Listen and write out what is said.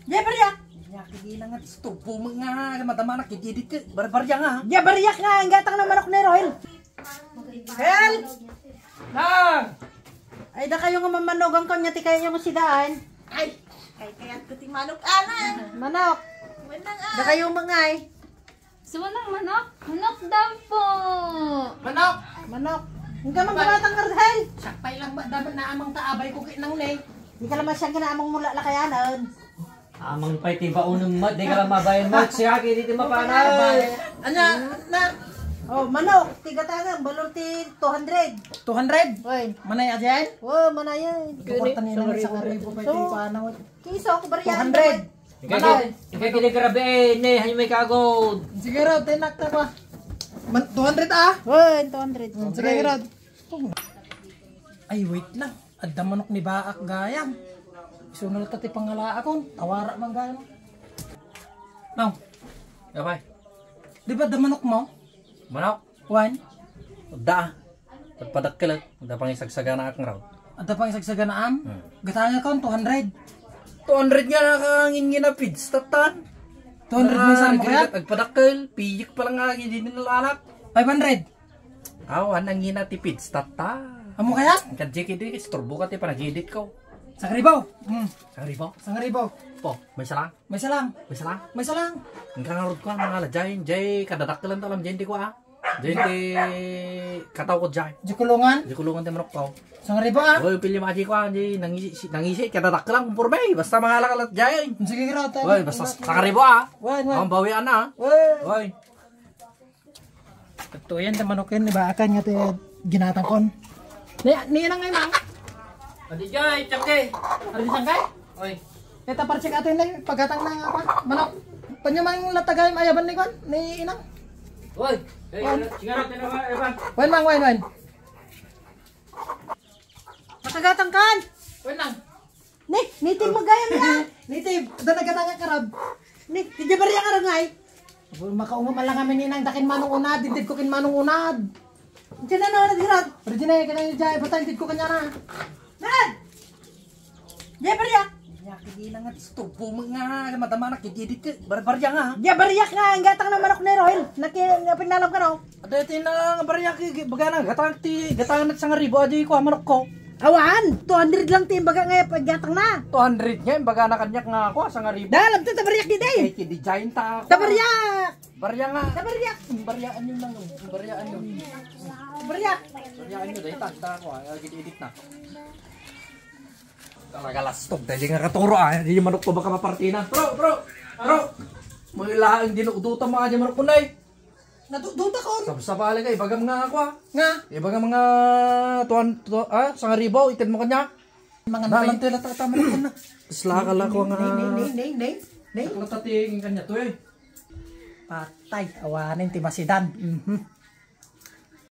Ya bariyak. Ya kidi na nga stupo mga madama na kididit ka. Barbarya nga. Ya bariyak nga ang gatang ng manok ni Rohel. Hel! Nang! Ay da kayo nga mamanogang ko niya ti kayo yung sidaan. Ay, kaya kuting manok ana. Manok. Manang Da kayo mangay. Sumanang manok? Manok daw po. Manok! Manok. Hindi ka magkamatang Rohel. Sakpay lang ba dapat na amang taabay ko kinang ne. Hindi ka naman siyang ginaamang mula lakayanan. Amang pa'y tiba unong mat, di ka lang mabayan mat, siya kiti mapanay. Anya na Oh, manok. Tiga tangang. Balor ti 200. 200. Oy. Manay adyan? Oh, manayan. Kukurtan nila sa karibo pa ito paano. Kiso ko bariyak. 200. Ikaw kiti grabe eh, ne, hanyo may kagod. Sige raw, tinak na ba? 200 ah? Oy, 200. Sige raw. Ay, wait lang. Adda manok ni Baak gayam. Isunod tati pangala akon. Tawara man gayam. Now, Kapay, di ba da manok mo? manok, One. da. Pagpadakkilat, da pang isagsaga na akong raw. Adda pang isagsaga na am. Gatanga kon 200. 200 nga nakangin ginapid, statan. 200 may sa mga. Agpadakkil, piyik pa lang nga, hindi nilalak. 500. Awan, ang ginatipid, statan. Amo kaya? Kadjik hindi, istorbo ka ti panagidit ko. Sa karibaw. Sa ribo, Sa karibaw. po, may salang, May salang. may salang. May salang. Ang kangarod ko ang mga lajayin, jay, kadadakkilan to alam, jay, hindi ko jay, di, kataw ko jay. Di kulungan. Di kulungan tayo manok ko. Sa karibaw ah. Oy, pili mga jay ko, jay, nangisi, kadadakkilan kung purmay, basta mga lakalat jay. Sige raw tayo. Oy, basta sa karibo Wan, ang bawian na. Wan. Oy, Ito yan, tamanukin, di ba? Akan nga tayo ginatang kon. Niya na ngayon, mang. adi jay, tsake. Ano di sangkay? Oy, Ito parcheck atin na pagkatang na nga pa. Manok. Panyamang latagay ayaban ni kon, ni inang. oy, singarap din naman, Evan. Wan mang, wan. Makagatang kan. Wan lang. Ni, nitin magayam na. Native, da nagatanga karab. Ni, di bariyak ka ngay. Makaungam lang kami ni nang dakin manong unad, didid ko kin manong unad. Diyan na naman nadirad. Original ka na yung jay, basta didid ko kanya na. Dad! Ya bariyak. Ya kidi na nga stupo mga madama na kididit ka. Barbarya nga. Ya bariyak nga ang gatang ng manok ni Rohel. Napinalam ka raw. Ada ito na barya ki bagana gatang na sa ngaribo adi ko manok ko. Awan, 200 lang timbaga nga paggatang na. 200 nga bagana kanyak nga ako sa ngaribo. Dalam to tabariyak di day. Eh kidi jain ta. Tabariyak. Barya nga. Tabariyak. Baryaan yun lang. Baryaan yun. Tabariyak. Baryaan yun. Dahil tagta ako. Gidi-edit na. Talaga lastog. Dahil nga katuro hindi yung manok ko baka mapartina. Bro. May laang dinuduta mga dyan manok ko na eh. Naduduta ko. Sabsabali ka. Ibagam nga ako Nga. Ibagam mga sa ngaribo. Itin mo kanya. Mga nalang tila tatama ko na. Slakal ako nga. Nay. Nakatatingin kanya to eh. Patay, awanin ti masidan.